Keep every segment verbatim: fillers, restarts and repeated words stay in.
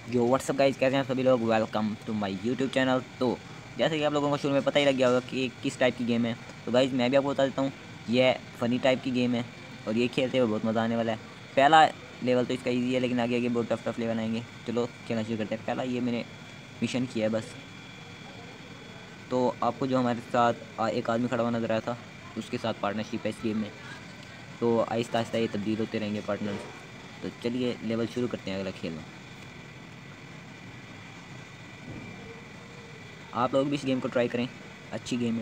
जो WhatsApp guys, कैसे हैं सभी लोग। Welcome to my YouTube channel. तो जैसे कि आप लोगों को शुरू में पता ही लग गया होगा कि किस टाइप की गेम है, तो गाइस मैं भी आपको बता देता हूँ। ये फ़नी टाइप की गेम है और ये खेलते हुए बहुत मज़ा आने वाला है। पहला लेवल तो इसका ईजी है, लेकिन आगे आगे बहुत टफ टफ लेवल आएंगे। चलो खेलना शुरू करते हैं। पहला ये मैंने मिशन किया है बस। तो आपको जो हमारे साथ एक आदमी खड़ा हुआ नजर आया था, उसके साथ पार्टनरशिप है इस गेम में। तो आहिस्ता आहिस्ता ये तब्दील होते रहेंगे पार्टनर्स। तो चलिए लेवल शुरू करते हैं अगला खेलना। आप लोग भी इस गेम को ट्राई करें, अच्छी गेम है।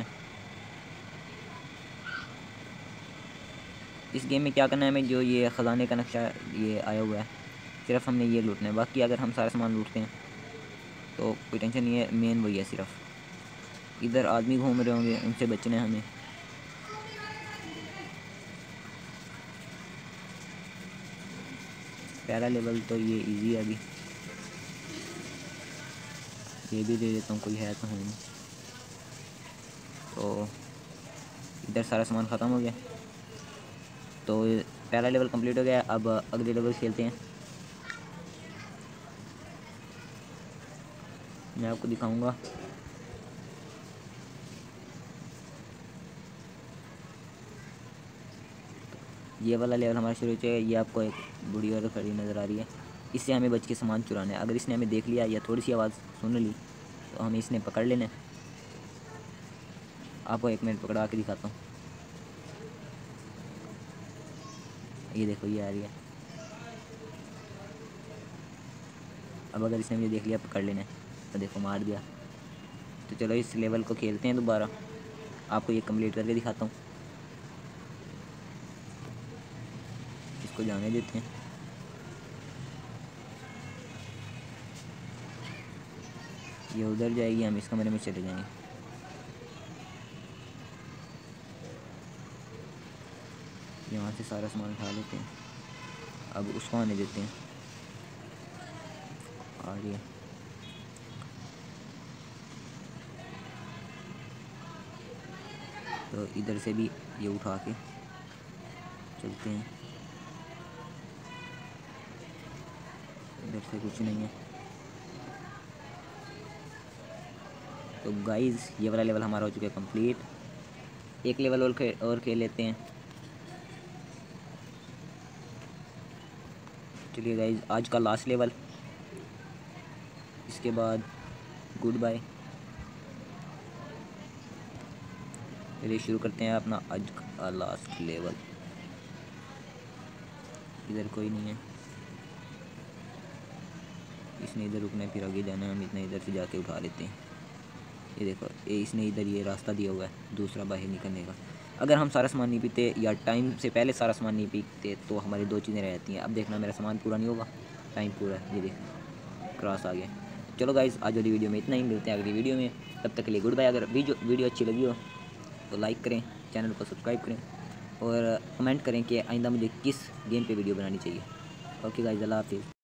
इस गेम में क्या करना है हमें, जो ये ख़जाने का नक्शा ये आया हुआ है, सिर्फ हमने ये लूटना है। बाकी अगर हम सारा सामान लूटते हैं तो कोई टेंशन नहीं है। मेन वही है, सिर्फ इधर आदमी घूम रहे होंगे, उनसे बचना है हमें। पहला लेवल तो ये इजी है। अभी ये भी दे देता हूँ, कोई है तो है नहीं। तो इधर सारा सामान ख़त्म हो गया, तो पहला लेवल कंप्लीट हो गया। अब अगले लेवल खेलते हैं। मैं आपको दिखाऊंगा। ये वाला लेवल हमारा शुरू हो चुका है। ये आपको एक बूढ़ी औरत खड़ी नज़र आ रही है, इससे हमें बच के सामान चुराना है। अगर इसने हमें देख लिया या थोड़ी सी आवाज़ सुन ली तो हमें इसने पकड़ लेना है। आपको एक मिनट पकड़ा के दिखाता हूँ। ये देखो, ये आ रही है। अब अगर इसने मुझे देख लिया, पकड़ लेना है। तो देखो, मार दिया। तो चलो इस लेवल को खेलते हैं दोबारा। आपको ये कंप्लीट करके दिखाता हूँ। इसको जाने देते हैं। ये उधर जाएगी, हम इस कमरे में चले जाएंगे। यहाँ से सारा सामान उठा लेते हैं। अब उसको आने देते हैं। आ रही है। तो इधर से भी ये उठा के चलते हैं। इधर से कुछ नहीं है। तो गाइस ये वाला लेवल हमारा हो चुका है कंप्लीट। एक लेवल और खे, और खेल लेते हैं। चलिए गाइस, आज का लास्ट लेवल, इसके बाद गुड बाय। चलिए शुरू करते हैं अपना आज का लास्ट लेवल। इधर कोई नहीं है, इसने इधर रुकना है, फिर आगे जाना है। हम इतना इधर से जाके उठा लेते हैं। ये देखो, ये इसने इधर ये रास्ता दिया हुआ है दूसरा बाहर निकलने का। अगर हम सारा सामान नहीं पीते या टाइम से पहले सारा सामान नहीं पीते तो हमारी दो चीज़ें रह जाती हैं। अब देखना, मेरा सामान पूरा नहीं होगा, टाइम पूरा है। ये देखो, क्रॉस आ गया। चलो गाइस, आज वाली वीडियो में इतना ही। मिलते हैं अगली वीडियो में, तब तक के लिए गुड बाय। अगर वीडियो वीडियो अच्छी लगी हो तो लाइक करें, चैनल को सब्सक्राइब करें और कमेंट करें कि आइंदा मुझे किस गेम पे वीडियो बनानी चाहिए। ओके गाइस, अल्लाह हाफिज़।